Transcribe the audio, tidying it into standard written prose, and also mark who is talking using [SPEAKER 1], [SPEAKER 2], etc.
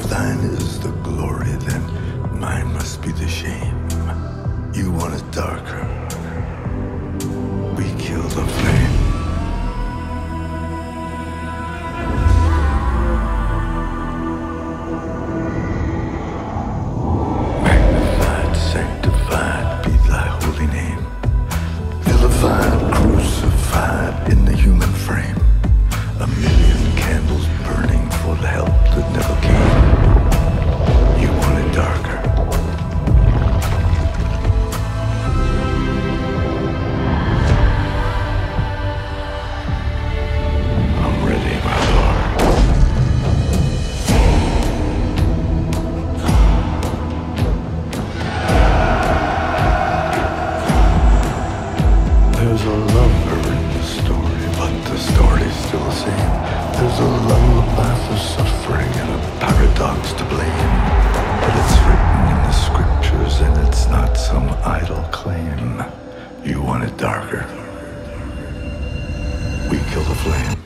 [SPEAKER 1] thine is the glory, then mine must be the shame. You want it darker, we kill the flame. Magnified, sanctified be thy holy name. Vilified, crucified in the human frame. A million candles burning for the help that never came. You want it darker. I'm ready, my lord. There's a lover in the story, but the story's still the same. There's a lullaby for suffering and a paradox to blame. But it's written in the scriptures and it's not some idle claim. You want it darker, we kill the flame.